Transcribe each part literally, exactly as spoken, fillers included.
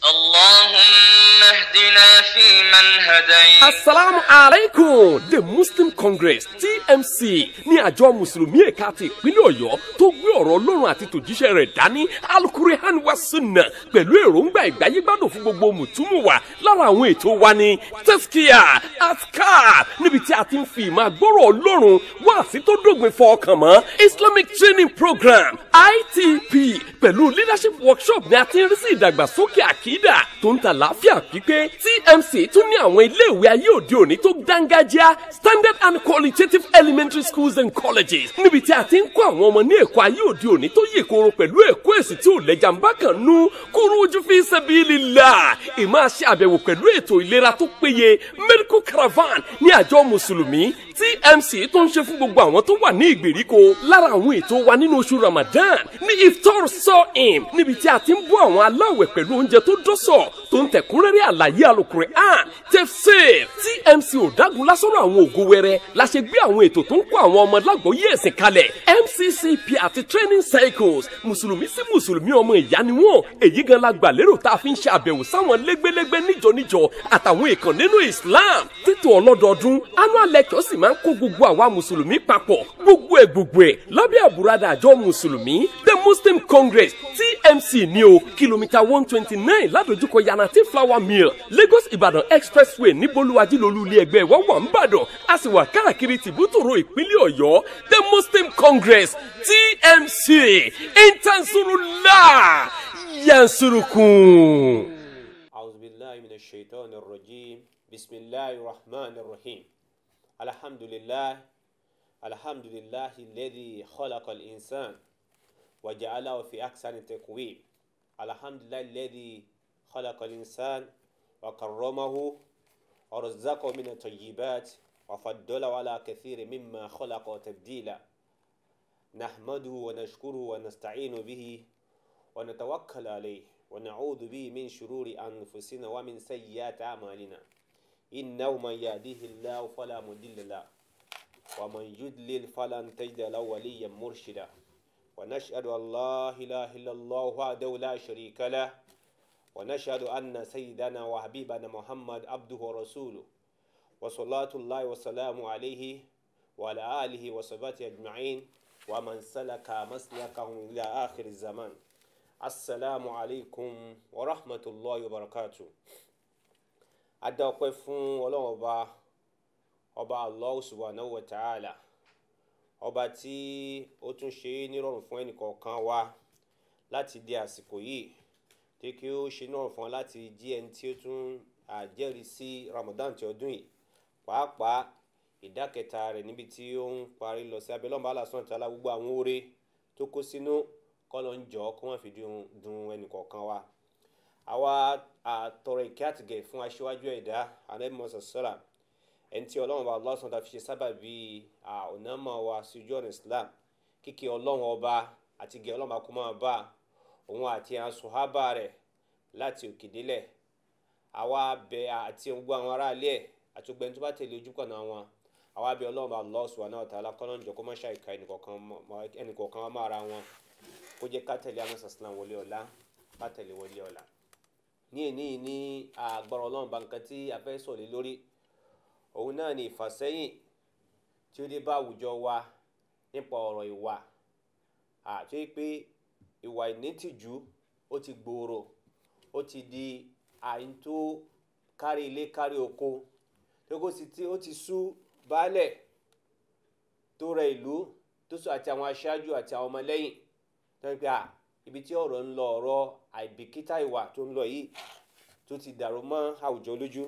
Allahumma ihdina fi man hadayt. Assalamu alaikum. The Muslim Congress T M C ní àjọ mùsùlùmí ẹ̀ka ti ìpínlẹ̀ Ọ̀yọ́ tó gbé ọ̀rọ̀ Ọlọ́run àti tòjíṣẹ́ rẹ̀ dání Al-Qur'an wa Sunnah pẹ̀lú èròǹgbà ìgbáyégbádùn fún gbogbo mùtúmùwà. Lára àwọn ètò wa ní Tazkiyah, Azkar, níbi tí a ti ń fi ìmọ̀ àgbọ́rọ̀ Ọlọ́run wá sí tó dógbin fọkàn mọ́. Islamic Training Program I T P pẹ̀lú Leadership Workshop ní a ti ń rí sí ìdàgbàsókè àkídà tó ń ta láàfíà pípé. T M C tún ní àwọn iléèwé ayé òde òní tó dángájíá standard and qualitative elementary schools and colleges níbi tí a ti ń kọ́ àwọn ọmọ ní ẹ̀kọ́ ayé òde òní tó yè koro pẹ̀lú ẹ̀kọ́ èsì tí ò lẹ́jà ń bá kan nú khuruj fi sabilillah. ìmọ̀ àṣẹ àbẹ̀wò pẹ̀lú ètò ìlera tó péye medical caravan ní àjọ mùsùlùmí T M C tó ń ṣe fún gbogbo àwọn tó wà ní ìgbèríko. Lára àwọn ètò wa nínú oṣù Ramadan ní iftar sọ́ọ̀m níbi tí a ti ń bọ́ àwọn aláwẹ̀ pẹ̀lú oúnjẹ tó dọ́sọ̀ tó ń tẹ̀kúnrẹ́rẹ́ àlàyé Al-Qur'an tafsir. T M C ò dágun lásọ̀rọ̀ àwọn ògo wẹrẹ la ṣe gbé àwọn ètò tó ń kó àwọn ọmọ lágbóyè ẹ̀sìn kalẹ̀ M C C P àti training cycles. Mùsùlùmí sí mùsùlùmí ọmọ ìyá ni wọ́n. Èyí gan la gbà lérò tá a fi ń ṣe àbẹ̀wò sáwọn lẹ́gbẹ́lẹ́gbẹ́ níjọ níjọ àtàwọn ìkàn nínú Islam. Títò ọlọ́dọọdún annual lecture sì máa ń kó gbogbo àwa mùsùlùmí papọ̀ gbogbo ẹ̀ gbogbo ẹ̀ lábẹ́ àbúradà àjọ mùsùlùmí the Muslim Congress T M C ní o kìlómítà one twenty nine ládojúkọ Yanati Flower Mill Lagos Ibadan Expressway ní bolúwájú lolú ilé ẹgbẹ́ wa wà ń bàdàn a sì wà káàkiri tìbútòrò ìpínlẹ̀ Ọ̀yọ́ the Muslim Congress T M C intansurullah yansurukun. A'udhu billahi minash shaitanir rajim. Bismillahir rahmanir rahim. Alhamdulillah alhamdulillahi alladhi khalaqal insan wa ja'alahu fi ahsani taqwim. Alhamdulillahi alladhi khalaqal insan wa karramahu wa razzaqahu min at-tayyibat wa faddalahu ala kathirin mimma khalaqa tabdila. Nahmaduhu wa nashkuruhu wa nasta'inu bihi wa natawakkalu alayhi wa na'udhu bihi min shururi anfusina wa min sayyiati a'malina. إنه من يهده الله فلا مضل له ومن يضلل فلن تجد له وليا مرشدا ونشهد أن لا إله إلا الله وحده لا شريك له ونشهد أن سيدنا وحبيبنا محمد عبده ورسوله وصلاة الله وسلامه عليه وعلى آله وصحبه أجمعين ومن سلك مسلكهم إلى آخر الزمان. السلام عليكم ورحمة الله وبركاته. Adá ọpẹ́ fún Ọlọ́run ọba ọba Allah subhanahu wa ta'ala ọba tí ó tún ṣe nírọ̀rùn fún ẹnìkọ̀ọ̀kan wa láti di àsìkò yìí tí kí ó ṣe nírọ̀rùn fún láti jí ẹni tí ó tún àjẹ́rìí sí Ramadan ti ọdún yìí pàápàá ìdákẹta rẹ̀ níbi tí ó ń parí lọ sí abẹ́lọ́mọ Allah subhanahu wa ta'ala gbogbo àwọn oore tó kó sínú kọ́lọ́ ń jọ kó wọ́n fi dùn ẹnìkọ̀ọ̀kan wa. Àwa àtọrọ ìkẹ́ àtìgẹ̀ fún aṣíwájú ẹ̀dá Ànábì Muhammad sọ́lá ẹni tí Ọlọ́run bá Allah sọ̀tà fi ṣe sábàbí ọ̀nàmọ̀ wa sí ojú ọ̀nà Islam kíkẹ́ Ọlọ́run ọba àti gẹ̀ Ọlọ́run bá kó máa bá òun àti àwọn sọ̀hábà rẹ̀ láti òkè délẹ̀. Àwa bẹ̀ àti gbogbo àwọn aráalé ẹ̀ àti gbogbo ẹni tó bá tẹ̀lé ojú kan náà wọn àwa bẹ̀ Ọlọ́run bá Allah subhanahu wa ta'ala kọ́nà jọ kó má ṣàìka ẹnìkọ̀ọ̀kan wa máa ra wọn kó jẹ́ ká tẹ̀lé àwọn sàṣìlám wọlé ọ̀la ká tẹ̀lé wọlé ọ̀la. ní èní ní agbára Ọlọ́run bá nǹkan tí a fẹ́ sọ̀rọ̀ lórí òun náà ni ìfàsẹ́yìn tí ó dé bá àwùjọ wa nípa ọ̀rọ̀ ìwà àti pé ìwà ìnítìjú ó ti gbòòrò ó ti di àyín tó kárí ilé kárí oko tó kó sì tí ó ti sú baálẹ̀ tó rẹ ìlú tó sọ àti àwọn aṣáájú àti àwọn ọmọlẹ́yìn tó ń pè à ibi tí ọ̀rọ̀ ń lọ ọ̀rọ̀ àìbìkítà ìwà tó ń lọ yìí tó ti dàrú mọ́ àwùjọ lójú.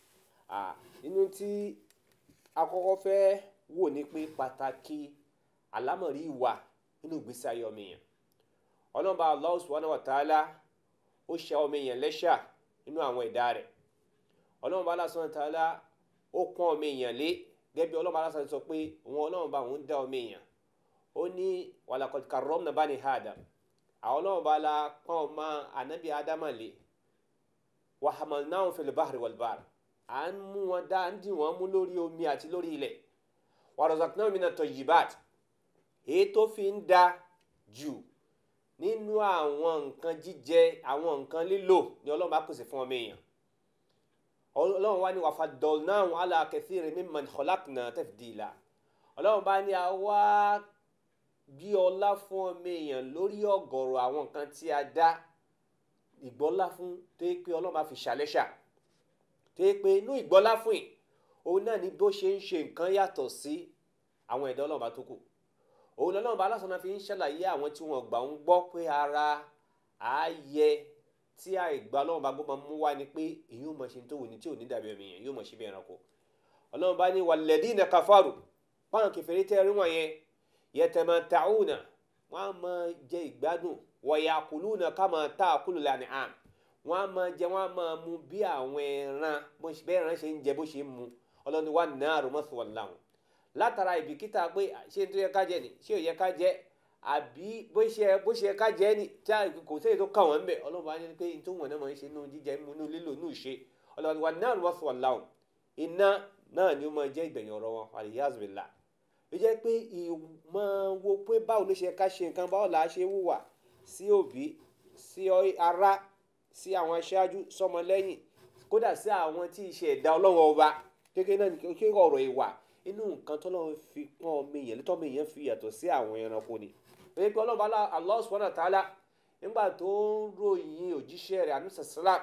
Nínú tí akọ́kọ́ fẹ́ wò ní pé pàtàkì àlámọ̀rí ìwà nínú ìgbésí ayé ọmọ èèyàn. Ọlọ́run bá Allah subhanahu wa ta'ala ó ṣe ọmọ èèyàn lẹ́ṣà nínú àwọn ẹ̀dá rẹ̀. Ọlọ́run bá Allah subhanahu wa ta'ala ó pọ́n ọmọ èèyàn lé gẹ́gẹ́ bí Ọlọ́run bá Allah sọ pé òun Ọlọ́run bá òun dá ọmọ èèyàn. Ó ní wa laqad karramna bani Adam. Àwọn Ọlọ́run bá la pọ́n ọmọ ànábì Ádámà lé wa hamalnahum fil bahri wal bahr. À ń mú wọn dá ń dì wọ́n mú lórí omi àti lórí ilẹ̀. Wa razaqnahum minat tayyibat. Èyí tó fi ń da jù nínú àwọn nǹkan jíjẹ àwọn nǹkan lílò ni Ọlọ́run bá pèsè fún ọmọ èèyàn. Ọlọ́run wá ní wa faddalnahum ala kathirin mimman khalaqna tafdila. Ọlọ́run bá ní a wá bí ọlá fún ọmọ èèyàn lórí ọ̀gọ̀rọ̀ àwọn nǹkan tí a dá ìgbọ́lá fún tó yẹ pé Ọlọ́run bá fi ṣàlẹ́ṣà tó yẹ pé inú ìgbọ́lá fún yìí òun náà ni bó ṣe ń ṣe nǹkan yàtọ̀ sí àwọn ẹ̀dá Ọlọ́run bá tó kù. Òun Ọlọ́run bá lásán náà fi ń ṣàlàyé àwọn tí wọ́n gbà ń gbọ́ pé ara ààyè tí àìgbà Ọlọ́run bá gbọ́ mú wá ni pé èyí ò mọ̀ ṣe tó wù ní tí ò ní dàbí ọmọ èèyàn yóò mọ̀ ṣe bí ẹranko. Ọlọ́run bá ní walladhina kafaru báwọn kèfèrí tẹ́ rí wọ̀nyẹn yatamatta'una wọ́n á máa jẹ ìgbádùn wa ya'kuluna kama ta'kulul an'am wọ́n á máa jẹ wọ́n á máa mu bí àwọn ẹran bẹ́ẹ̀ ẹran ṣe ń jẹ bó ṣe ń mu. Ọlọ́run ní wan naru mathwan lahum látara ìbìkítà pé ṣé tó yẹ ká jẹ ni ṣé ò yẹ ká jẹ àbí bó ṣe bó ṣe ká jẹ ni tí kò sẹ́yìn tó kàn wọ́n ń bẹ̀. Ọlọ́run bá ní pé tó wọ̀n náà máa ń ṣe nínú jíjẹ nínú lílò nínú ìṣe. Ọlọ́run ní wan naru mathwan lahum iná náà ni ó máa jẹ́ ìgbẹ̀yìn ọ̀rọ̀ wọn waliyaz billah. Ó jẹ́ pé ìmọ̀ wo pé báwo ló ṣe ká ṣe nǹkan báwo là á ṣe wùwà sí òbí sí ará sí àwọn aṣáájú sọmọlẹ́yìn kódà sí àwọn tí ìṣe ẹ̀dá Ọlọ́run ọba kékeré náà kí ọ̀rọ̀ ìwà inú nǹkan tó lọ́wọ́ fi pọ́n ọmọ èèyàn létọ́ ọmọ èèyàn fi yàtọ̀ sí àwọn ẹranko ni. Pé pé Ọlọ́run bá Allah subhanahu wa ta'ala nígbà tó ń ròyìn òjíṣẹ́ rẹ̀ ànúsà sálà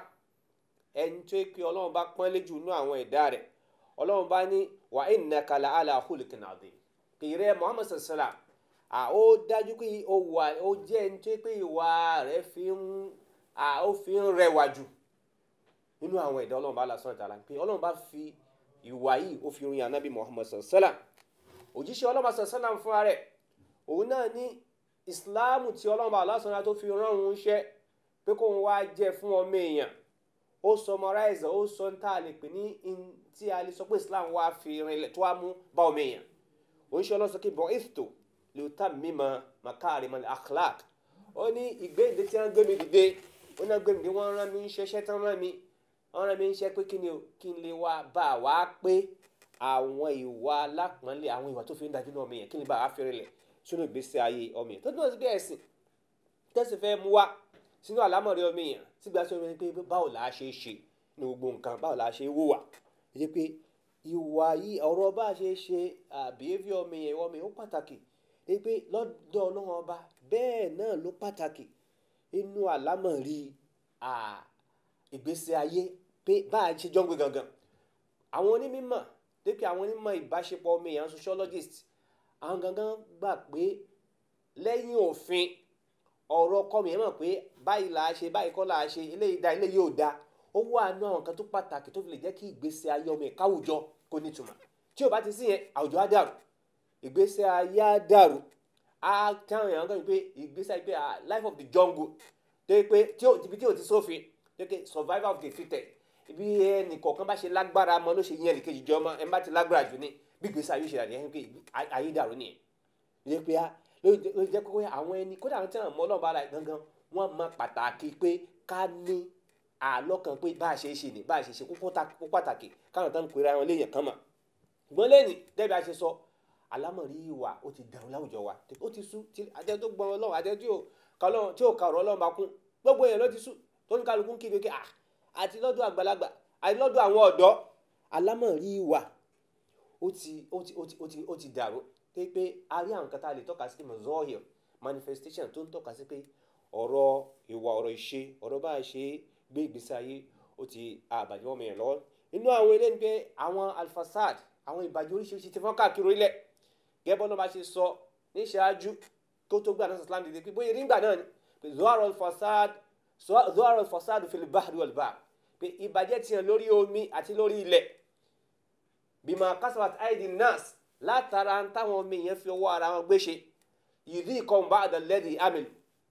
ẹni tó pé Ọlọ́run bá pọ́n lé jù nínú àwọn ẹ̀dá rẹ̀ Ọlọ́run bá ní wa innaka la ala khuluqin adhim. Pèrè Muhammad sallam à ó dájú pé ó wà ó jẹ́ ẹni tó pé ìwà rẹ̀ fi ń à ó fi ń rẹwà jù nínú àwọn ẹ̀dá Ọlọ́run bá Allah subhanahu wa ta'ala pé Ọlọ́run bá fi ìwà yìí ó fi ròyìn ànábì Muhammad sallam òjíṣẹ́ Ọlọ́run sallam fúnra rẹ̀ òun náà ní ìsìláàmù tí Ọlọ́run bá Allah subhanahu tó fi rán òun ṣẹ́ pé kó òun wá jẹ́ fún ọmọ èèyàn ó summarize ó sọ tá a lè pè ní tí a lè sọ pé Islam wá fi rinlẹ̀ tó wá mú bá ọmọ èèyàn. Òun ṣe Ọlọ́run sọ pé bu'ithtu liutammima makarimal akhlaq ó ní ìgbéǹde tí wọ́n gbé mi dìde ó náà gbé mi dìde wọ́n rán mi ń ṣeṣẹ́ tán rán mi wọ́n rán mi ń ṣe pé kí ni o kí n lè wá bá a wá pé àwọn ìwà alápọ̀nlé àwọn ìwà tó fi ń dájú náà ọmọ èèyàn kí n lè bá a fi rinlẹ̀ sínú ìgbésí ayé ọmọ èèyàn tó dúró sí bí ẹ̀sìn tẹ́sí fẹ́ mú wá sínú àlámọ̀rí ọmọ èèyàn sígbà tí wọ́n pé báwo la ṣe ṣe ní gbogbo nǹkan báwo la ṣe wùwà ẹ jẹ́ pé ìwà yìí ọ̀rọ̀ bá a ṣe ṣe behaviour ọmọ èèyàn ìwà ọmọ èèyàn ó pàtàkì ẹ pé lọ́dọ̀ Ọlọ́run ọba bẹ́ẹ̀ náà ló pàtàkì inú àlámọ̀rí ìgbésí ayé pé bá a ṣe jọ ń gbé gangan. Àwọn onímọ̀ dépé àwọn onímọ̀ ìbáṣepọ̀ ọmọ èèyàn sociologist àwọn gangan gbà pé lẹ́yìn òfin ọ̀rọ̀ kọ́mi ẹ̀ mọ̀ pé báyìí là á ṣe báyìí kọ́ là á ṣe eléyìí da eléyìí ò da ó wà nínú àwọn nǹkan tó pàtàkì tó fi lè jẹ́ kí ìgbésí ayé ọmọ ẹ̀ka àwùjọ kó nítumọ̀ tí ò bá ti sí yẹn àwùjọ á dàrú ìgbésí ayé á dàrú á táwọn èèyàn kan pé ìgbésí ayé pé life of the jungle tó yẹ pé ibi tí ò ti sófin tó yẹ pé survival of the fittest ibi ẹnì kọ̀ọ̀kan bá ṣe lágbára mọ́ ló ṣe yẹn ẹnìkejì jọ mọ́ ẹ bá ti lágbára jù ní bí ìgbésí ayé ṣe dà nìyẹn pé ayé dàrú nìyẹn ló pé ló jẹ́ pé àwọn ẹni kódà àwọn tí wọ́n mọ́ Ọlọ́run bá la gangan wọ́n mọ pàtàkì pé ká ní àlọ́kàn pé bá a ṣe ṣe ni bá a ṣe ṣe kó pàtàkì káwọn tán ń pera wọn léèyàn kan mà ṣùgbọ́n lẹ́yìn dẹ́bi a ṣe sọ àlámọ̀rí ìwà ó ti dàrú láwùjọ wa ó ti sú àjẹ tó gbọ́n Ọlọ́run àjẹ tí ò ka ọ̀rọ̀ Ọlọ́run bá kún gbogbo èèyàn ló ti sú tó ní kálukú ń kíbi pé àti lọ́dọ̀ àgbàlagbà àti lọ́dọ̀ àwọn ọ̀dọ́ àlámọ̀rí ìwà ó ti ó ti ó ti ó ti ó ti dàrú pé pé a rí àwọn kan tá a lè tọ́ka sí mọ̀zọ́ọ̀yọ̀ manifestation tó ń tọ́ka sí pé ọ̀rọ̀ ìwà ọ̀rọ̀ ìṣe ọ̀rọ̀ bá a ṣe gbé ìgbésí ayé ó ti àbàjẹ́ wọn mìíràn lọ́wọ́ inú àwọn ilé ni pé àwọn alfasad àwọn ìbàjẹ́ oríṣiríṣi ti fọ́n káàkiri orílẹ̀ gẹ́gẹ́ bọ́n náà bá ṣe sọ ní ìṣáájú tó tó gbà náà Islam dìde pé bóyá nígbà náà ni pé zohar alfasad zohar alfasad fil bahri wal bahr pé ìbàjẹ́ ti hàn lórí omi àti lórí ilẹ̀ bima kasabat aidi nas látara táwọn ọmọ èèyàn fi ọwọ́ ara wọn gbé ṣe yìí kan bá àdàlẹ́dì amil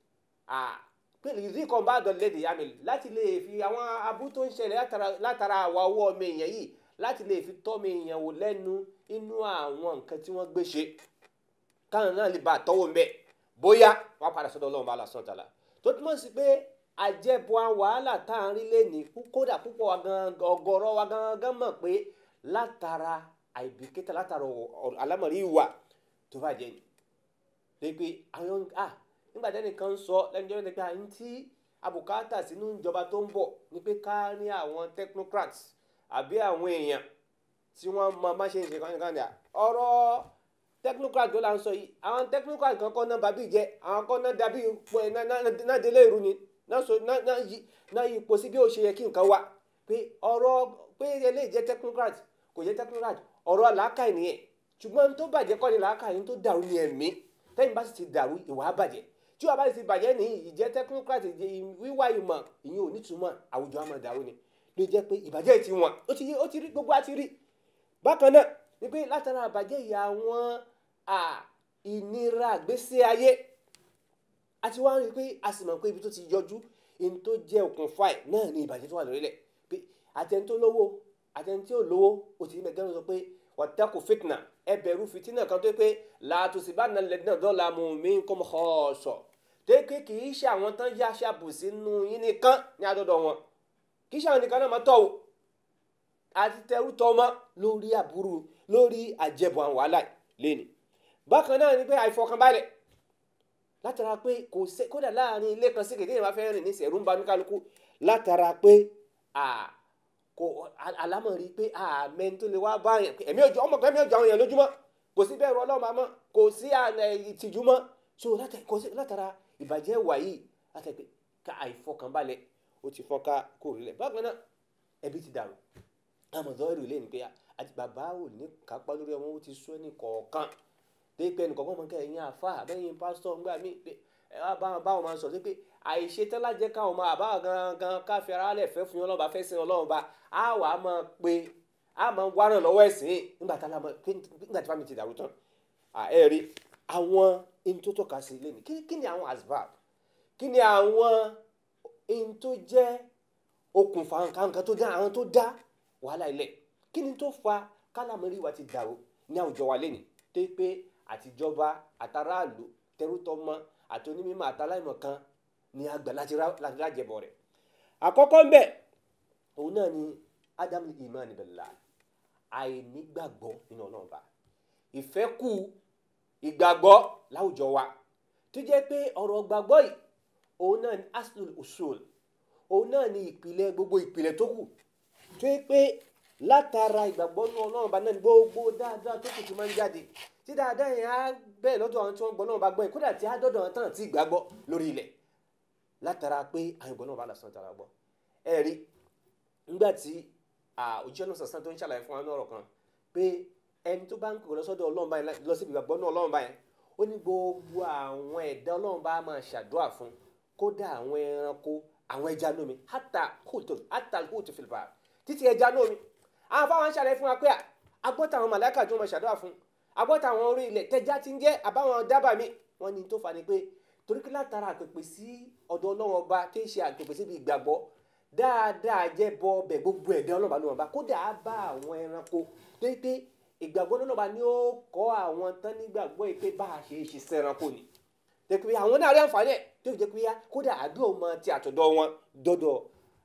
yìí kan bá àdàlẹ́dì amil láti lè fi àwọn abú tó ń ṣẹlẹ̀ látara àwa ọwọ́ ọmọ èèyàn yìí láti lè fi tọ́ ọmọ èèyàn wò lẹ́nu inú àwọn nǹkan tí wọ́n gbé ṣe káwọn náà lè bá àtọ́wò ń bẹ̀ bóyá wọ́n padà sọ́dọ̀ Ọlọ́run bá la sọ́ọ̀ tààlà tó túmọ̀ sí pé àjẹbọ wàhálà tá à ń rí lẹ́ni kódà púpọ̀ wa gan ọ̀gọ̀rọ̀ wa gangan mọ̀ pé látara àìbìkítà látara àlámọ̀rí ìwà tó bá jẹ́ ni lè pe àwọn ah nígbà tí ẹnìkan ń sọ lẹ́nu jẹ́ pé àyín tí abùkátà sínú ìjọba tó ń bọ̀ ni pé ká ní àwọn technocrats àbí àwọn èèyàn tí wọ́n mọ má ṣe ń ṣe kánìkan dà ọ̀rọ̀ technocrat tó là ń sọ yìí àwọn technocrat kan kọ́ náà bàbí jẹ àwọn kan náà dàbí náà délé ìrú ni náà yí ipò sí bí ó ṣe yẹ kí nǹkan wá pé ọ̀rọ̀ pé eléyìí jẹ́ technocrat kò jẹ́ technocrat ọ̀rọ̀ làákàyè nìyẹn ṣùgbọ́n tó bàjẹ́ kọ́ ni làákàyè tó dàrú ni ẹ̀mí tẹ́yìn bá sì ti dàrú ìwà á bàjẹ́ tí wàá bá sì ti bàjẹ́ ní ìjẹ́ technocrat wíwá ìmọ̀ ìyẹn ò nítumọ̀ àwùjọ àmọ̀ dàrú ni ló jẹ́ pé ìbàjẹ́ ti wọ̀n ó ti ó ti rí gbogbo àti rí bákan náà ni pé látara àbàjẹ́ ìyá àwọn ìnira àgbésí ayé àti wá rí pé a sì mọ̀ pé ibi tó ti yọjú in tó jẹ́ okùnfà ẹ̀ náà ni ìbàjẹ́ tó wà lórílẹ̀ pé àtẹni tó lówó àtẹni tí ò lówó ó ti ní mẹ́gẹ́rún sọ pé wattaqu fitna ẹ bẹ̀rù fìtínà kan tó pé la tusibanna alladhina zalamu minkum khassa tó pé kì í ṣe àwọn tán yá ṣàbù sínú yín nìkan ní àdọ́dọ̀ wọn kì í ṣe àwọn nìkan náà máa tọ̀ o àti tẹrú tọmọ lórí àbúrú lórí àjẹbọ àwọn wàhálà lẹ́nu bákan náà ni pé àìfọkànbalẹ̀ látara pé kò sí kódà láàrin ilé kan sí kèdè ìwà fẹ́ rìn ní ìṣẹ̀rú ń ba oníkálukú látara pé kò alámọ̀rí pé àmẹ́ tó lè wá báyàn ẹ̀mí òjò ọmọ kan ẹ̀mí òjò àwọn èèyàn lójúmọ́ kò sí bẹ́ẹ̀ rọ ọlọ́mọ mọ́ kò sí ìtìjú mọ́ so látara ìbàjẹ́ wà yìí látara pé ká àìfọkànbalẹ̀ ó ti fọ́n ká kó rí lẹ̀ bákan náà ẹbí ti dàrú àmọ̀dọ́ èrò ilé ni pé àti bàbá ò ní kápá lórí ọmọ ó ti sọ ní kọ̀ọ̀kan dé pé ẹnìkọ̀ọ̀kan mọ̀ kẹ́ ẹ̀yìn àfa àbẹ́yìn pásítọ̀ ńgbà mí pé ẹ wá báwọn báwọn máa sọ pé àìṣetán lájẹ́ káwọn máa báwọn gangan káfí ara lẹ̀ fẹ́ fún ọlọ́ba fẹ́ sin ọlọ́run bá a wà á máa pe a máa wá ràn lọ́wọ́ ẹ̀sìn nígbà tá nígbà tí fámi ti dàrú tán ẹ rí àwọn in tó tọ́ka sí ilé ni kí ni àwọn asbab kí ni àwọn in tó jẹ́ okùnfà nǹkan tó dá àwọn tó dá wàhálà ilẹ̀ kí ni tó fa kálámẹ́rì wa ti dàrú ní àwùjọ wa lẹ́nu tó pé àtijọba àtàràlù tẹrútọmọ àti onímọ̀ àtàláìmọ̀ kan ní àgbà láti rájẹbọ rẹ̀ àkọ́kọ́ ń bẹ òun náà ni ádámù ìmánì billah àìnígbàgbọ́ nínú Ọlọ́run bá ìfẹ́ kù ìgbàgbọ́ láwùjọ wa tó jẹ́ pé ọ̀rọ̀ gbàgbọ́ yìí òun náà ni aslul usul òun náà ni ìpìlẹ̀ gbogbo ìpìlẹ̀ tó kù tó yẹ pé látara ìgbàgbọ́ nínú Ọlọ́run bá náà ni gbogbo dáadáa tó kù ti máa ń jáde tí dáadáa yẹn á bẹ́ẹ̀ lọ́dọ̀ àwọn tí wọ́n gbọ́ náà bá gbọ́ yẹn kódà tí á dọ́dọ̀ àwọn tán tí ìgbàgbọ́ lórí ilẹ̀ látara pé àwọn ìgbọ́ náà bá lásán tara gbọ́ ẹ rí nígbà tí òjíṣẹ́ náà sàsán tó ń ṣàlàyé fún wa ní ọ̀rọ̀ kan pé ẹni tó bá ń kọ̀ lọ́sọ́dọ̀ Ọlọ́run báyẹn lọ síbi ìgbàgbọ́ náà Ọlọ́run báyẹn ó ní gbogbo àwọn ẹ̀dá Ọlọ́run bá máa ṣàdúrà fún kódà àwọn ẹranko àwọn ẹja lómi hátà kóòtù hátà kóòtù fìlìpà títí ẹja lómi àwọn fáwọn ṣàlàyé fún wa pé agbọ́tà àwọn màláíkà tó máa ṣàdúrà fún agbọ́tà àwọn orí ilẹ̀ tẹja ti ń jẹ́ àbáwọn dábàá mi wọ́n ní tó fà ní pé torí kí látara àpèpè sí ọ̀dọ̀ Ọlọ́run ọba tí ń ṣe àpèpè síbi ìgbàgbọ́ dáadáa jẹ́ bọ́ ọbẹ̀ gbogbo ẹ̀dá Ọlọ́run ọba lọ́wọ́ ọba kódà á bá àwọn ẹranko tó pé ìgbàgbọ́ Ọlọ́run ọba ni ó kọ́ àwọn tán nígbàgbọ́ yìí pé bá a ṣe é ṣe sẹ́ranko ni jẹ́ pé àwọn náà rí àǹfààní ẹ̀ tó fi jẹ́ pé kódà àdúrà ọmọ ti àtọ̀dọ̀ wọn dọ́dọ̀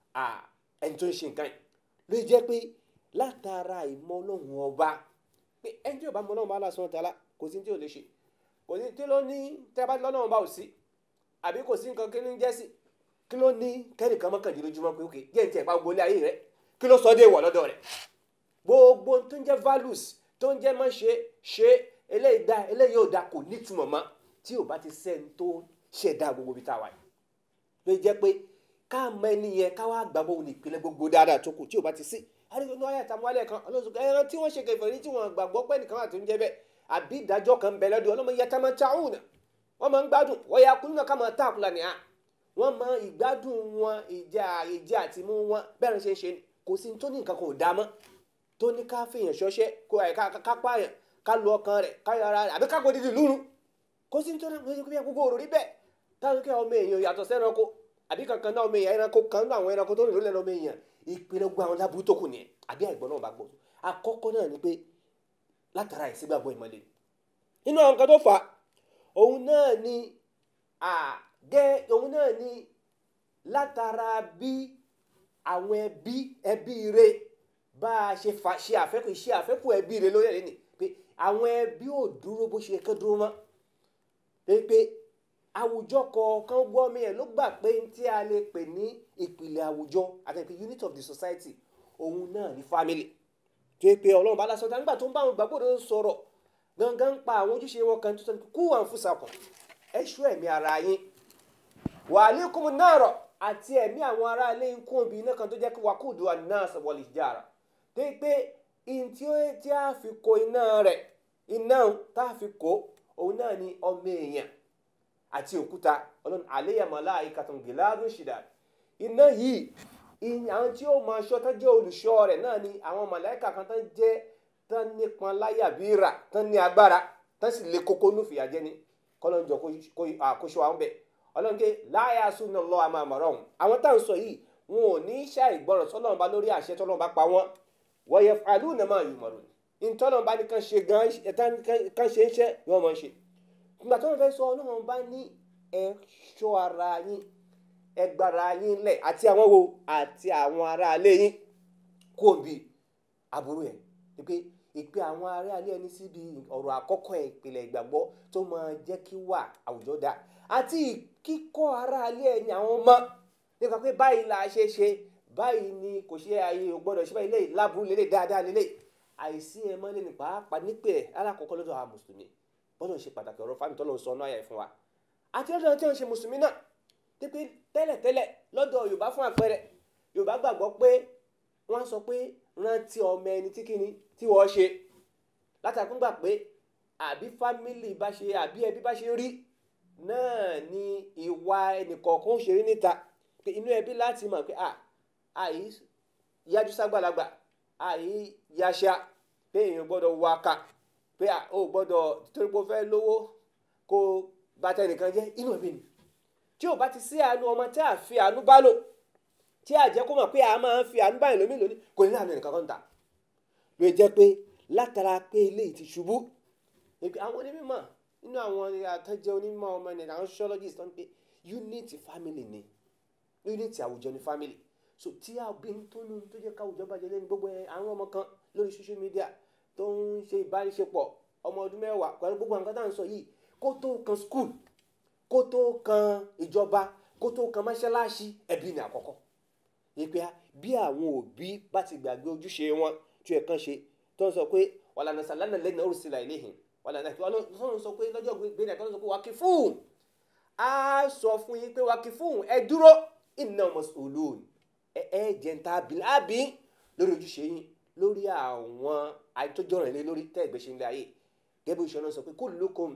ẹni tó ń ṣe nǹkan yìí ló jẹ́ pé látara ìmọ̀ Ọlọ́run ọba pé ẹni tí ò bá mọ Ọlọ́run bá lásán tala kò sí tí ò lè ṣe kò sí tí ló ní tẹ́ bá lọ́nà ọba ò sí àbí kò sí nǹkan kí ní jẹ́ sí kí ló ní kẹ́nìkan mọ́kàndínlójúmọ́ pé ókè jẹ́ ní tiẹ̀ pa gbolé ayé rẹ̀ kí ló sọ dé ìwọ̀ lọ́dọ̀ rẹ̀ gbogbo tó ń jẹ́ values tó ń jẹ́ mọ́ ṣe ṣe eléyìí dá eléyìí ò dá kò nítumọ̀ mọ́ tí ò bá ti sẹ́ni tó ṣẹ̀dá gbogbo ibi tá a wà yìí ló jẹ́ pé ká mọ ẹni yẹn ká wá gbàgbọ́ òun ìpìlẹ̀ gbogbo dáadáa tó kù tí ò bá ti sí àdìgbò ayé àtàmúwálẹ̀ kan ọlọ́sùn ẹran tí wọ́n ṣe kẹfẹ́ ní tí wọ́n gbàgbọ́ pé nìkan wà tó ń jẹ́ bẹ́ẹ̀ àbí ìdájọ́ kan bẹ̀ lọ́dọ̀ ọlọ́mọ yẹta máa ń ta'una wọ́n máa ń gbádùn wọ́n yà kú nínú ká máa tá àkúlà ní à wọ́n máa ìgbádùn wọn ìjà ìjà àti mú wọn bẹ́ẹ̀ ṣe ń ṣe kò sí tó ní nǹkan kan ò dá mọ́ tó ní ká fìyàn ṣọṣẹ́ kó ká pààyàn ká lu ọkàn rẹ̀ ká yọ ara rẹ̀ àbí ká kó dídì lúrun kò sí tó ní gbogbo òròrí bẹ́ẹ̀ táwọn kí ọmọ èèyàn yàtọ̀ sẹ́ranko àbí kankan náà ọmọ èèyàn ẹranko kan náà àwọn ẹranko tó rìn lólẹ̀ ọmọ èèyàn ìpínlẹ̀ gbọ́ àwọn lábúrú tó kù nìyẹn àbí àìgbọ́n náà bá gbọ́ àkọ́kọ́ náà ni pé látara ìsígbàgbọ́ ìmọ̀lẹ̀ nínú àwọn nǹkan tó fà òun náà ni àgẹ́ òun náà ni látara bí àwọn ẹbí ẹbí rẹ bá a ṣe fà ṣe àfẹ́kù ṣe àfẹ́kù ẹbí rẹ lórí ẹ̀ ní pé àwọn ẹbí ò dúró bó ṣe kẹ́ dúró mọ́ pé pé àwùjọ kọ̀ọ̀kan gbọ́mi ẹ̀ ló gbà pé tí a lè pè ní ìpìlẹ̀ àwùjọ àti the unit of the society òun náà ní family tó yẹ pé ọlọ́run bá lásán nígbà tó ń bá àwọn gbàgbọ́dọ̀ sọ̀rọ̀ gangan ń pa àwọn ojúṣe wọn kan tó sọ kú wà ń fún sakọ̀ ẹ ṣọ́ ẹ̀mí ara yín wa alaykum nara àti ẹ̀mí àwọn ará ilé ń kún obì iná kan tó jẹ́ kí wakudu an-nas wal hijara tó yẹ pé in tí a fi kó iná rẹ̀ iná tá a fi kó òun náà ni ọmọ èèyàn àti òkúta ọlọ́run alayha malaikatun giladun shidad iná yìí àwọn tí ó máa ṣọ́ tán jẹ́ olùṣọ́ rẹ̀ náà ni àwọn màláìkà kan tán jẹ́ tán nípọn láyà bí rà tán ní agbára tán sì lè kókó núfìyà jẹ́ ni kọ́lọ́njọ kóṣọ àwọn bẹ̀ ọlọ́run ké la ya'suna Allaha ma amarahum àwọn táwọn sọ yìí wọn ò ní ṣàìgbọràn sọ́lọ́run bá lórí àṣẹ tọ́lọ́run bá pa wọ́n wa yaf'aluna ma yu'marun ìtọ́lọ́run bá ní kan ṣe gan kan ṣe ń ṣe ni wọ́n máa ń ṣe nígbà tó ń fẹ́ sọ ọlọ́run bá ní ẹ ṣọ́ ara yín ẹ gbára yín lẹ̀ àti àwọn wo àti àwọn ará alé yín kó bí aburú ẹ̀ ni pé ìpè àwọn ará alé ẹni síbi ọ̀rọ̀ àkọ́kọ́ ẹ̀ ìpìlẹ̀ ìgbàgbọ́ tó máa jẹ́ kí wà àwùjọ dá àti kíkọ́ ará alé ẹni àwọn ọmọ nípa pé báyìí la ṣe ṣe báyìí ni kò ṣe ayé ò gbọ́dọ̀ ṣe báyìí lè láburú lélẹ̀ dáadáa lélẹ̀ àìsí ẹ mọ́ lẹ́nu pàápàá nípẹ̀ alákọ̀ọ́kọ́ lọ́dọ̀ àwọn mùsùlùmí bọ́dọ̀ ṣe pàtàkì ọ̀rọ̀ fáwọn tọ́lọ́ sọ náà yẹ fún wa àti lọ́dọ̀ tí wọ́n ṣe mùsùlùmí náà pé tẹ́lẹ̀tẹ́lẹ̀ lọ́dọ̀ yorùbá fún àpẹẹrẹ yorùbá gbàgbọ́ pé wọ́n sọ pé rántí ọmọ ẹni tí kíni tí wọ́n ṣe látàkùn gbà pé àbí fámìlì bá ṣe àbí ẹbí bá ṣe rí náà ni ìwà ẹnìkọ̀ọ̀kan ṣe rí níta pé inú ẹbí láti mọ̀ pé àì yájú ságbàlagbà àì yaṣa pé èèyàn gbọ́dọ̀ wákà pé ó gbọ́dọ̀ torí pé ó fẹ́ lówó kó bàtà ẹnìkan jẹ́ inú ẹbí ni tí ò bá ti sí àánú ọmọ tí a fi àánú bá lò tí a jẹ́ kó mọ̀ pé a máa ń fi àánú báyìí lómi lónìí kò ní àánú ẹnìkan kan ta ló jẹ́ pé látara pé ilé ti ṣubú àwọn onímọ̀ nínú àwọn àtọ́jẹ́ onímọ̀ ọmọ ẹni àwọn sociologist tó ń pè unity family ni unity àwùjọ ni family so tí a bí tó nu tó jẹ́ káwùjọ bàjẹ́ lẹ́nu gbogbo àwọn ọmọ kan lórí social media tó ń ṣe ìbánisepọ̀ ọmọ ọdún mẹ́wàá pẹ̀lú gbogbo nǹkan tá à ń sọ yìí kó tó kan school kó tó kan ìjọba kó tó kan mọ́ṣáláṣí ẹbí ní àkọ́kọ́ ìpè bí àwọn òbí bá ti gbàgbé ojúṣe wọn tí ẹ̀ kan ṣe tó ń sọ pé wàlànà sàlánà lẹ́nu ursila ilayhim wàlànà kí wọ́n sọ pé lọ́jọ́ gbé ní àkọ́kọ́ sọ pé waqifun á sọ fún yín pé waqifun ẹ dúró inna mas'ulun ẹ ẹ jẹ́ ń ta àbí lórí ojúṣe yín lórí àwọn àìtójọ́rìn lé lórí tẹ́ ìgbésí ilé ayé gẹ́gẹ́ bí ìṣọ́nà sọ pé kullukum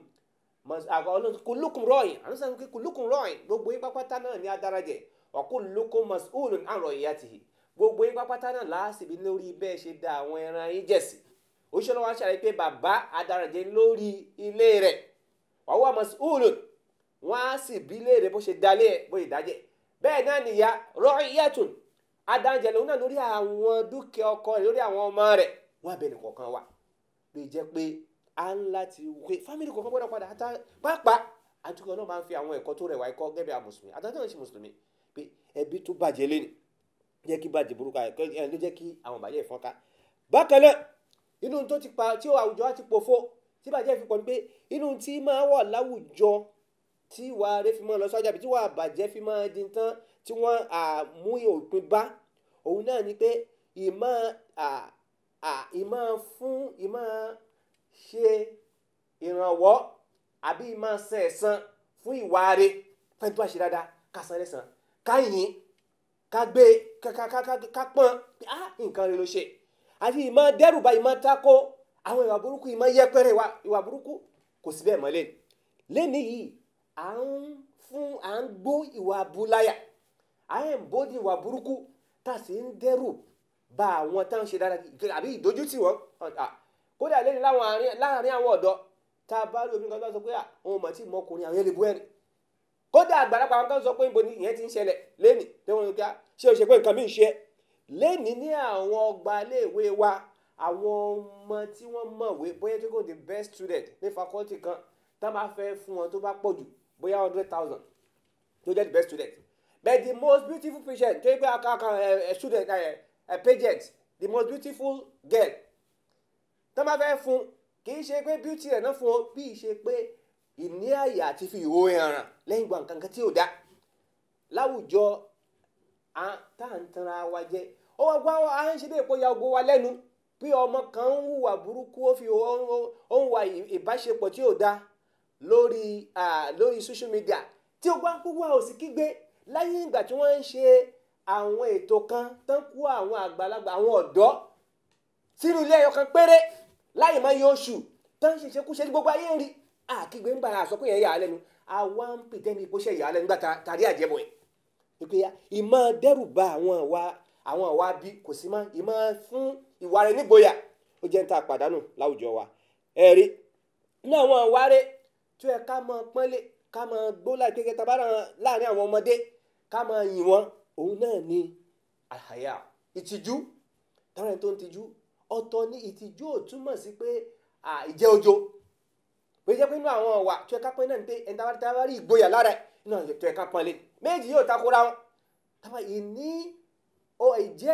kullukum ra'in àwọn sọ pé kullukum ra'in gbogbo yín pápátá náà ní adarajẹ wa kullukum mas'ulun an ra'iyatihi gbogbo yín pápátá náà láàsìbí lórí bẹ́ẹ̀ ṣe da àwọn ẹran yín jẹ̀sì òṣèlú wa ṣàlàyé pé bàbá adarajẹ lórí ilé rẹ̀ wa huwa mas'ulun wọ́n á sì bí léèrè bó ṣe dalé ẹ̀ bó ìdájẹ́ bẹ́ẹ̀ náà nìyá ra'iyatun adarajẹ lòun náà lórí àwọn dúkìá ọkọ rẹ̀ lórí àwọn ọmọ rẹ̀ wọ́n abẹ́ni kọ̀ọ̀kan wà lè jẹ́ pé a ń láti wé fámìlì kọ̀ọ̀kan gbọ́dọ̀ padà àtà pàápàá àtúkọ̀ náà máa ń fi àwọn ẹ̀kọ́ tó rẹwà ẹ̀kọ́ gẹ́gẹ́ bí a mùsùlùmí àtàtà náà ṣe mùsùlùmí pé ẹbí tó bàjẹ́ lé ní jẹ́ kí bàjẹ́ burúkú ẹ̀ ló jẹ́ kí àwọn bàjẹ́ ìfọ́nká bákan náà inú tó ti pa tí àwùjọ á ti pòfo tí bàjẹ́ ìfipọ̀ ni pé inú tí máa wà láwùjọ tí wà rẹ fi máa lọ sọ́jà bí tí wà bàjẹ́ fi máa di tán tí wọ́n mú òpin bá òun náà ni pé ìmọ̀ ìmọ̀ fún ìmọ̀ ṣe ìrànwọ́ àbí ìmọ̀ san ẹ̀san fún ìwà rẹ̀ fẹ́ni tó wá ṣe dáadáa ká san lẹ́san ká yìn ká gbé ká pọ́n nǹkan rẹ̀ ló ṣe àti ìmọ̀ dẹ́rùbà ìmọ̀ tako àwọn ìwà burúkú ìmọ̀ yẹpẹrẹ ìwà burúkú kò sí bẹ́ẹ̀ mọ́ lẹ́nu lẹ́nu yìí à ń fún à ń gbó ìwà abúláyà à ń bóde ìwà burúkú tá a sì ń dẹ́rù bá àwọn tá à ń ṣe dáadáa àbí ìdójútì wọn kódà lẹ́nu láàrin àwọn ọ̀dọ́ tá a bá rí obìnrin kan tó sọ pé àwọn ọmọ tí mọ ọkùnrin àwọn ẹlẹ́bù ẹ̀rìn kódà àgbàlagbà àwọn kan sọ pé níbo ni ìyẹn ti ń ṣẹlẹ̀ lẹ́nì tí wọ́n ń gbá ṣé o ṣe pé nǹkan mi ń ṣe lẹ́nì ní àwọn ọgbà iléèwé wa àwọn ọmọ tí wọ́n mọ̀wé bóyá tó kò the best student ní faculty kan tá máa fẹ́ fún wọn tó bá pọ̀ jù bóyá hundred thousand tó jẹ́ the best student but the most beautiful patient tó yẹ pé akákan student pageant the most beautiful girl tó máa fẹ́ fún kì í ṣe pé beauty rẹ̀ náà fún ọ bí i ṣe pé ìní àyè àti fi ìhó ẹran lẹ́yìn gbà nǹkan kan tí ò dá láwùjọ tá à ń tanra wa jẹ ó wá gbọ́ à ń ṣe bí èpo ya ogbó wa lẹ́nu bí ọmọ kan ń hùwà burúkú ó fi ó ń wà ìbáṣepọ̀ tí ò dá lórí lórí social media tí ó gbá gbogbo àwọn òsì kígbe láyé ìgbà tí wọ́n ń ṣe àwọn ètò kan tán kú àwọn àgbàlagbà àwọn ọ̀dọ́ sínú ilé ẹyọ kan péré láyé máa yọ oṣù tán ṣe ṣekúṣe ní gbogbo ayé ń rí àkígbe ń bára àsọkún yẹn yà á lẹ́nu àwa ń pètẹ́ ní ipò ṣe yà á lẹ́nu nígbà tàrí àjẹbọ̀ ẹ̀ wípé ìmọ̀ dẹ́rù ba àwọn ìwà àwọn ìwà bí kò sí mọ́ ìmọ̀ fún ìwà rẹ̀ nígboyà ó jẹ́ ń ta àpàdánù láwùjọ wa ẹ̀rí ní àwọn ìwà rẹ̀ tó yẹ ká máa pọ́nlé ká máa gbólà kékeré tabára láàrin àwọn ọmọdé ká máa yìn wọ́n òun náà ni àhàyà ìtìjú táwọn ẹni tó ń tijú ọ̀tọ̀ ní ìtìjú ò túmọ̀ sí pé ìjẹ́ ojo pé jẹ́ pé inú àwọn ọ̀wà tó yẹ ká pọ́n náà ni pé ẹni tábà rí ìgboyà lára ẹ̀ inú àwọn tó yẹ ká pọ́nlé méjì yóò takora wọn tábà ìní ó ìjẹ́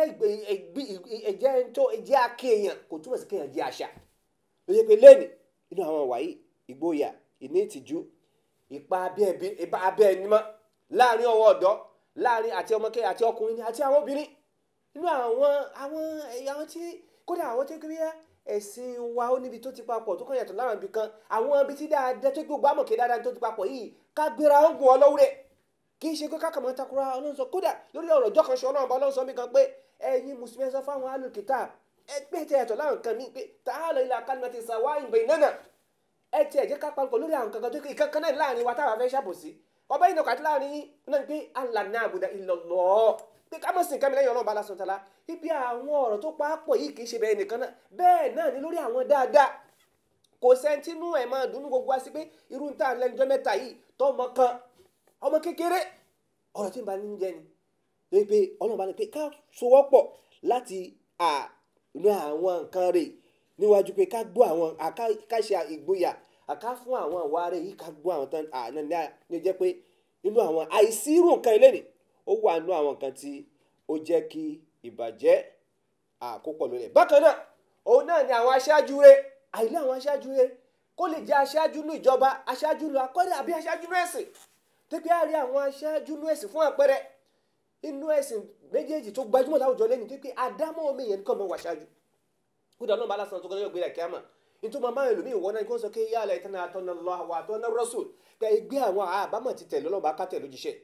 ìjẹ́ tó ìjẹ́ akéèyàn kò túmọ̀ sí kéèyàn jẹ́ àṣà ló yẹ pé lẹ́nì inú àwọn ọ̀wà yìí ìgboyà ìní ìtìjú ipa abẹ́ ẹni mọ́ láàrin ọwọ́ ọ̀dọ́ láàrin àti ọmọkè àti ọkùnrin àti àwọn obìnrin inú àwọn àwọn àwọn tí kódà àwọn tó kéré ẹ̀sìn wa ó níbi tó ti papọ̀ tó kàn yàtọ̀ láwọn ibì kan àwọn ibi tí dáadáa tó gbogbo àmọ̀kè dáadáa tó ti papọ̀ yìí ká gbéra ó gùn ọ lọ́wọ́rẹ́ kì í ṣe pé káàkiri máa takura ọlọ́run sọ kódà lórí ọ̀rọ̀ ọjọ́ kan ṣe ọlọ́run bá ọlọ́run sọ mí kan pé ẹ̀yin mùsùlùmí sọ fáwọn alùkìtà ẹgbẹ́ tẹ̀ yàtọ̀ láwọn nǹkan mi pé ta'ala ila kalimati sawa'in baynana ẹ ti ẹ̀jẹ̀ ká papọ̀ lórí àwọn kankan tó kí ìkankan náà láàrin wa táwa fẹ́ ṣàbòsí ọba yìí nàkàtí láàrin náà pé alla na'budu illallah pé ká mọ̀ sí nǹkan mi lẹ́yìn ọlọ́run bá lásán tala ibi àwọn ọ̀rọ̀ tó pàápọ̀ yìí kì í ṣe bẹ́ẹ̀ nìkan náà bẹ́ẹ̀ náà ni lórí àwọn dáadáa kò sẹ́ńtínú ẹ̀ máa dùnú gbogbo wa sí pé irú ń tà lẹ́nujọ́ mẹ́ta yìí tọmọ kan ọmọ kékeré ọ̀rọ̀ tí ń bá ní jẹ́ ni lórí pé ọlọ́run bá ní pé ká sowọ́pọ̀ láti ní àwọn nǹkan rẹ̀ níwájú pé ká gbọ́ àwọn ká ṣe ìgboyà àká fún àwọn àwa rẹ̀ yìí ká gbọ́ àwọn tán ní jẹ́ pé nínú àwọn àìsírù nǹkan ilé ni ó wà nínú àwọn nǹkan tí ó jẹ́ kí ìbàjẹ́ àkópọ̀ lórí ẹ̀. bákan náà òun náà ni àwọn aṣáájú rẹ̀ àìlé àwọn aṣáájú rẹ̀ kó lè jẹ́ aṣáájú ní ìjọba aṣáájú ní akọ́dà àbí aṣáájú ní ẹ̀sìn tẹ́pẹ́ àárí àwọn aṣáájú ní ẹ̀sìn fún àpẹẹrẹ inú ẹ̀sìn méjèèjì tó gbajúmọ̀ láwùjọ lẹ́nu tó pé àdámọ́ omi yẹn nìkan mọ́ wà ṣáájú kódà náà bá lásán tó kọjá ìgbéra kíámà nítorí máa máa ẹlòmíì wọ́n náà kí wọ́n sọ pé yálà ìtàn àtọ́nà Allah wa àtọ́nà Rasul pé ẹgbẹ́ àwọn àbámọ̀ ti tẹ̀lé ọlọ́ba ká tẹ̀lé òjíṣẹ́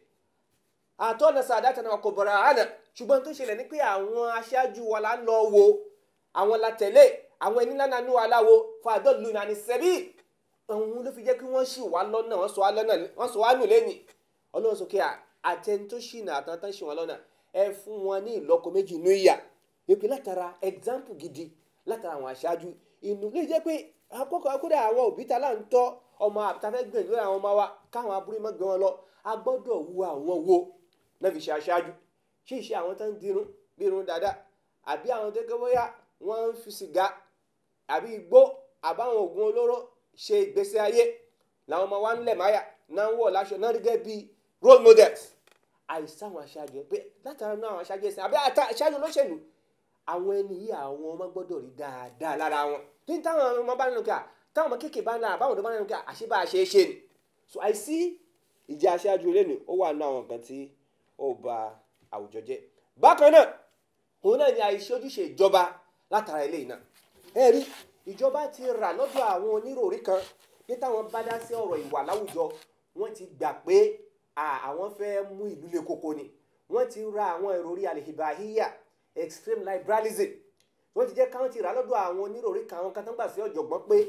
àtọ́nà sàdáta náà kò bọ̀rọ̀ àánà ṣùgbọ́n tó ṣẹlẹ̀ ní pé àwọn aṣáájú wa là ń lọ wo àwọn la tẹ̀lé àwọn ẹni lánàá nú aláwo fàdọ́lù náà ní sẹ́bí òun ló fi jẹ́ kí wọ́n ṣì wá lọ́nà wọ́n sọ wá nù lẹ́nì ọlọ́run sọ pé àtẹni tó ṣìnà àtàntàn ṣì wọ́n lọ́nà ẹ fún wọn ní ìlọ́kọ méjì inú ìyà wípé látara example gidi látara àwọn aṣáájú inú lè jẹ́ pé àkọ́kọ́ kódà àwọn òbí ta là ń tọ́ ọmọ àtàfẹ́ gbẹ̀ lórí àwọn ọmọ wa káwọn aburú mọ́ gbé wọn lọ a gbọ́dọ̀ wo àwọn wo náà fi ṣe aṣáájú ṣé ìṣe àwọn tó ń dirun bí irun dáadáa àbí àwọn tó kẹ́wọ́yà wọ́n ń fi sìgá àbí igbó àbáwọn oògùn olóró ṣe ìgbésí ayé làwọn ọmọ wa ń lẹ̀ máyà náà ń wọ̀ láṣọ náà rí gẹ́gẹ́ bíi role models àìsàn àwọn aṣáájú ẹ pé látara náà àwọn aṣáájú ẹ̀sìn àbí aṣáájú olóṣèlú àwọn ẹni yìí àwọn ọmọ gbọ́dọ̀ rí dáadáa lára wọn tí táwọn ọmọ bá nínú kí a táwọn ọmọ kéèké bá náà àbáwọn ọdọ bá nínú kí a àṣebá a ṣe é ṣe ni so àìsí ìjà aṣáájú lẹ́nu ó wà nínú àwọn nǹkan tí ó ba àwùjọ jẹ́ bákan náà òun náà ni àìṣe ojúṣe ìjọba látara eléyìí náà ẹ rí ìjọba ti rà lọ́dọ̀ àwọn oníròrí kan pé táwọn bá dá sí ọ̀rọ̀ ìwà láwùjọ wọ́n ti gbà pé àwọn fẹ́ mú ìlú le koko ni wọ́n ti ra àwọn ìròrí alihibahiyya extreme liberalism wọ́n ti jẹ́ káwọn ti rà lọ́dọ̀ àwọn oníròrí kan àwọn kan tó ń gbà sí ọ̀jọ̀gbọ́n pé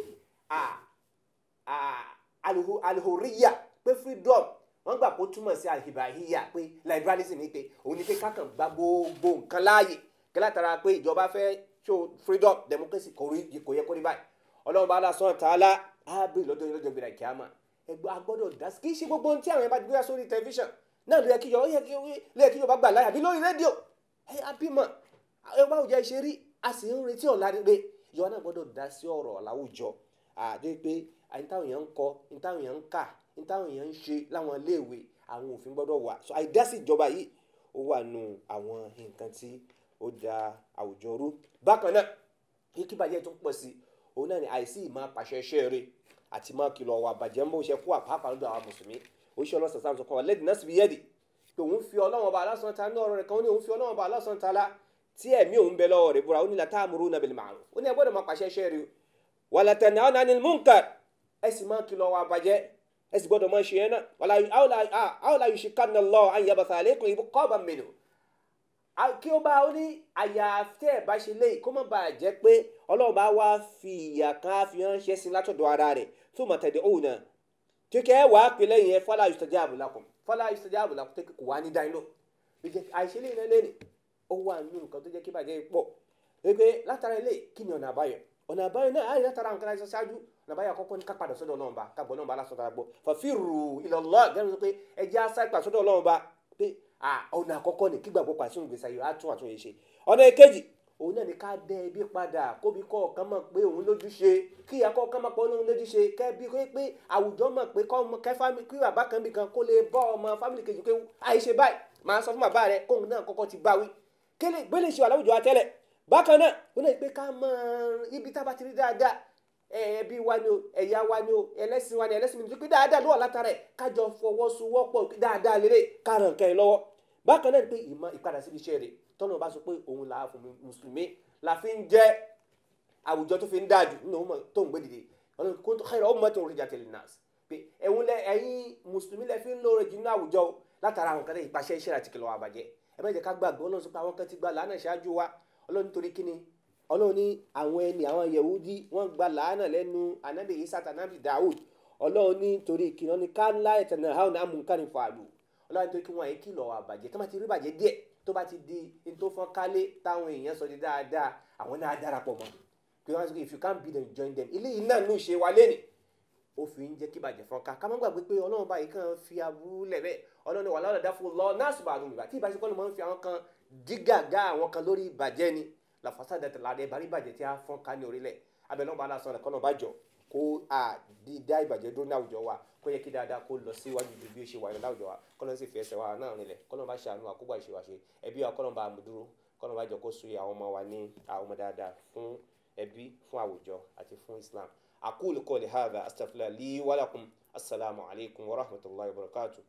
alihoriya pé freedom wọ́n gbà kó túmọ̀ sí alihibahiyya pé liberalism ni pé òun ni pé kákan gba gbogbo nǹkan láàyè kí látara pé ìjọba fẹ́ show freedom democracy kò yẹ kó rí báyìí ọlọ́run bá lásán tààlà ábí lọ́dọ̀ lọ́jọ́ gbéra kíámà ẹgbẹ́ agbọ́dọ̀ dá sí kí ṣe gbogbo ohun tí àwọn yẹn bá ti gbéra sórí tẹlifíṣàn náà ló yẹ kí yọ ló yẹ kí yọ bá gbà láyà àbí lórí rédíò ẹ abímọ ẹ bá òjá ṣe rí a sì ń retí ọ̀la rere yọ náà gbọ́dọ̀ dá sí ọ̀rọ̀ láwùjọ àdé pé àyìn táwọn èèyàn ń kọ ní táwọn èèyàn ń kà ní táwọn èèyàn ń ṣe láwọn iléèwé àwọn òfin gbọ́dọ̀ wà so àìdásí ìjọba yìí ó wà nù àwọn nǹkan tí ó da àwùjọ rú bákan náà kí kíbàjẹ́ tó pọ̀ sí òun náà ni àìsí ìmọ̀ apàṣẹ iṣẹ́ rẹ̀ àti máa kìlọ̀ wà bàjẹ́ ń bó ṣe kú àpáàpá lọ́dọ̀ àwọn mùsùlùmí oṣù ọlọ́sàn sáà sọ kọ́ wa lẹ́dí náà sì bí yẹ́dì pé òun fi ọlọ́run ọba aláṣọ ta ní ọ̀rọ̀ rẹ̀ kan ó ní òun fi ọlọ́run ọba aláṣọ ta la tí ẹ̀mí òun bẹ lọ́wọ́ rẹ̀ búra ó ní la ta'muruna bil ma'ruf ó ní ẹ gbọ́dọ̀ máa pàṣẹ iṣẹ́ rí o wala tanhawna 'anil munkar ẹ sì máa kìlọ̀ wà bàjẹ́ ẹ sì gbọ́dọ̀ máa ṣe yẹn náà aw la yushikanna Allahu an yab'atha 'alaykum iqaban minhu kí ó bá ó ní àyàfi ẹ̀ bá ṣe léyìí kó má bàa jẹ́ pé ọlọ́run bá wá fi ìyà kan fi ránṣẹ́ sí látọ̀dọ̀ ara rẹ̀ tó mọ̀ tẹ̀dẹ̀ òun náà tí kẹ́ ẹ wàá pè lẹ́yìn ẹ fala yustajabu lakum fala yustajabu lakum tó kò wá ní dáínlò àìṣe lè lẹ́lẹ́ ni ó wà nínú nǹkan tó jẹ́ kí bàjẹ́ pọ̀ pé látara ilé kí ni ọ̀nà àbáyọ ọ̀nà àbáyọ náà àyè látara nǹkan láti ṣáájú ọ̀nà àbáyọ àkọ́kọ́ ní ká padà sọ́dọ̀ ọlọ́run bá ká gbọ́ ọlọ́run bá lásán tara gbọ́ fafirru ila Allah gẹ́gẹ́ pé ẹ jẹ́ àṣà ìpà sọ́dọ̀ ọlọ́run bá pé ọ̀nà àkọ́kọ́ ni kí gbàgbọ́ pàṣẹ òǹgbèsà yìí á tún àtúnyẹ ṣe ọ̀nà èkejì òun náà ni ká dẹ ibi padà kóbi kọ̀ọ̀kan mọ̀ pé òun lójúṣe kí ìyá kọ̀ọ̀kan mọ̀ pé òun lójúṣe kẹ́bí pé àwùjọ mọ̀ pé kí bàbá kan bí kan kó lè bọ́ ọmọ fámìlì kejì pé àìṣe báyìí máa sọ fún bàbá rẹ kóun náà kọ́kọ́ ti báwí kélé gbélé ṣe wà láwùjọ àtẹ́lẹ̀ bákan náà òun náà pé ká mọ ibi tá a bá ti rí dáadáa ẹbí wa ni o ẹ̀yà wa ni o ẹlẹ́sìn wa ni ẹlẹ́sìn mi ni pé dáadáa ló wà látara ẹ̀ kájọ fọwọ́sowọ́pọ̀ dáadáa lérè káràn kẹ́ ẹ lọ́wọ́ bákan náà ni pé ìmọ̀ ìpadà síbi iṣẹ́ rẹ̀ tọ́nà bá sọ pé òun là á fún mùsùlùmí la fi ń jẹ́ àwùjọ tó fi ń dájú nínú ọmọ tó ń gbé dìde ọlọ́run kó tó xẹ́rọ ọmọ tó ń rìjà tẹ̀lé náà pé ẹ̀hún lẹ ẹ̀yin mùsùlùmí lẹ fi ń lóore jù nínú àwùjọ látara àwọn kan tẹ̀ ìpàṣẹ iṣẹ́ àti kìlọ̀ àbàjẹ́ ẹ má jẹ́ ká gbàgbé ọlọ́run sọ pé àwọn kan ti gba làánà ṣáájú wa ọlọ́run nítorí kíni ọlọ́run ní àwọn ẹni àwọn Yẹhudi wọ́n gba làánà lẹ́nu anabi Isa anabi Dawud ọlọ́run ní torí kíni wọ́n ní ká ńlá ẹ̀tẹ̀ náà hàn ámú nǹkan ìfàlù ọlọ́run nítorí kí wọ́n yẹ kìlọ̀ àbàjẹ́ tó má ti rí bàjẹ́ díẹ̀ tó bá ti di ní tó fọ́n kálé táwọn èèyàn sọ di dáadáa àwọn náà darapọ̀ mọ́ pé wọ́n sọ pé if you can't beat them join them eléyìí náà ló ṣe wa lẹ́nì ó fi ń jẹ́ kí bàjẹ́ fọ́n ká ká má gbàgbé pé ọlọ́run báyìí kàn fi aburú lẹ̀ bẹ́ẹ̀ ọlọ́run wà lọ́dọ̀ dáfún lọ náà sì bá àdùn ìgbà tí ìbáṣepọ̀ ló máa ń fi àwọn kan dígàgá àwọn kan lórí ìbàjẹ́ ni làfàṣà dẹ̀tẹ̀láde ìbárí ìbàjẹ́ tí a fọ́n ká ní orílẹ̀ abẹ́lẹ́ ọba aláṣọ rẹ̀ kọ́nà bá jọ kó a dídá ìbàjẹ́ dúró ní àwùjọ wa kó yẹ kí dáadáa kó lọ síwájú ju bí ó ṣe wà ní láwùjọ wa kọ́nà sì fi ẹsẹ̀ wa náà nílẹ̀ kọ́nà bá ṣàánú àkókò àṣewàṣe ẹbí wa kọ́nà bá mú dúró kọ́nà bá jọ kó sùn àwọn ọmọ wa ní àwọn ọmọ dáadáa fún ẹbí fún àwùjọ àti fún Islam aqulu qawli hadha astaghfirullaha li wa lakum assalamu alaykum wa rahmatullahi wa barakatuh.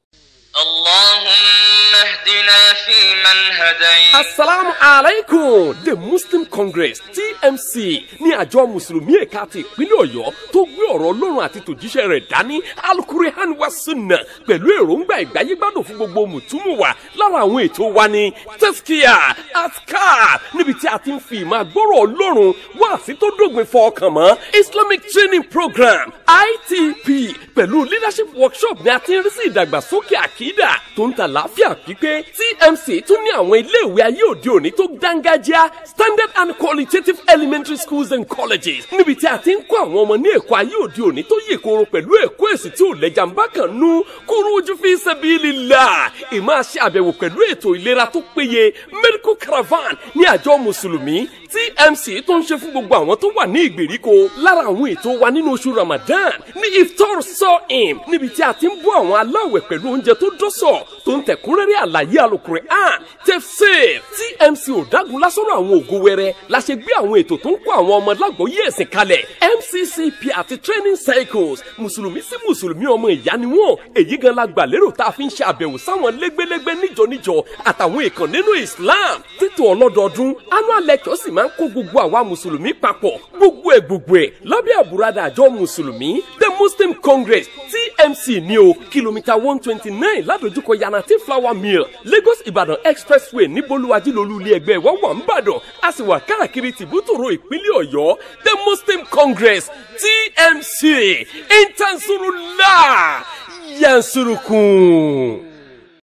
اللهم اهدنا فيمن هديت. Assalamu alaikum. The Muslim Congress T M C ní àjọ mùsùlùmí ẹ̀ka ti ìpínlẹ̀ Ọ̀yọ́ tó gbé ọ̀rọ̀ Ọlọ́run àti tòjíṣẹ́ rẹ̀ dání Al-Qur'an wa Sunnah pẹ̀lú èròǹgbà ìgbáyégbádùn fún gbogbo mùtúmùwà lára àwọn ètò wa ní tazkiya askar níbi tí a ti ń fi ìmọ̀ àgbọ̀rọ̀ Ọlọ́run wá sí tó dògbìn fọkàn mọ́ Islamic Training Program I T P pẹ̀lú leadership workshop ní a ti ń rí sí ìdàgbàsókè àkídà tó ń ta láàfíà pípé T M C tún ní àwọn iléèwé ayé òde òní tó dángájá standard and qualitative elementary schools and colleges níbi tí a ti ń kọ́ àwọn ọmọ ní ẹ̀kọ́ ayé òde òní tó yè koro pẹ̀lú ẹ̀kọ́ èsì tí ò lẹ́jà ń bá kàn nú khuruj fi sabilillah ìmáa ṣe àbẹ̀wò pẹ̀lú ètò ìlera tó péye medical caravan ní àjọ mùsùlùmí T M C tó ń ṣe fún gbogbo àwọn tó wà ní ìgbèríko lára àwọn ètò wa nínú oṣù Ramadan ní iftar sọ́ọ̀m níbi tí a ti ń bọ́ àwọn aláwẹ̀ pẹ̀lú oúnjẹ tó dọ́sọ̀ tó ń tẹ̀kúnrẹ́rẹ́ àlàyé Al-Qur'an tafsir T M C ò dágun lásọ̀rọ̀ àwọn ògo wẹrẹ la ṣe gbé àwọn ètò tó ń kó àwọn ọmọ lágbóyè ẹ̀sìn kalẹ̀ M C C P àti training cycles mùsùlùmí sí mùsùlùmí ọmọ ìyá ni wọ́n èyí gan la gbà lérò tá a fi ń ṣe àbẹ̀wò sáwọn lẹ́gbẹ́lẹ́gbẹ́ níjọ níjọ àtàwọn èèkàn nínú Islam títò ọlọ́dọọdún annual lecture sì máa ń kó gbogbo àwa mùsùlùmí papọ̀ gbogbo ẹ̀ gbogbo ẹ̀ lábẹ́ àbúradà àjọ mùsùlùmí the Muslim Congress T M C ní o kìlómítà one twenty nine ládojúkọ yanati flower mill Lagos Ibadan expressway ní bolúwájú lolú ilé ẹgbẹ́ wa wà ń bàdàn a sì wà káàkiri tìbútòrò ìpínlẹ̀ Ọ̀yọ́ the Muslim Congress T M C intansurula yansurukun.